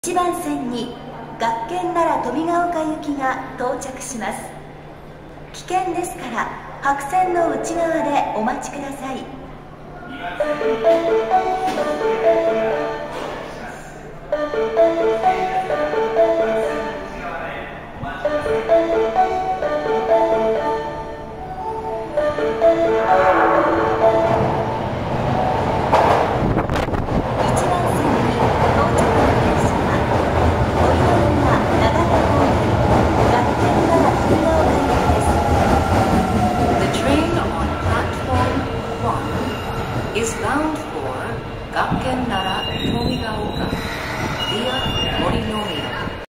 1番線に学研奈良富ヶ丘行きが到着します。危険ですから白線の内側でお待ちください。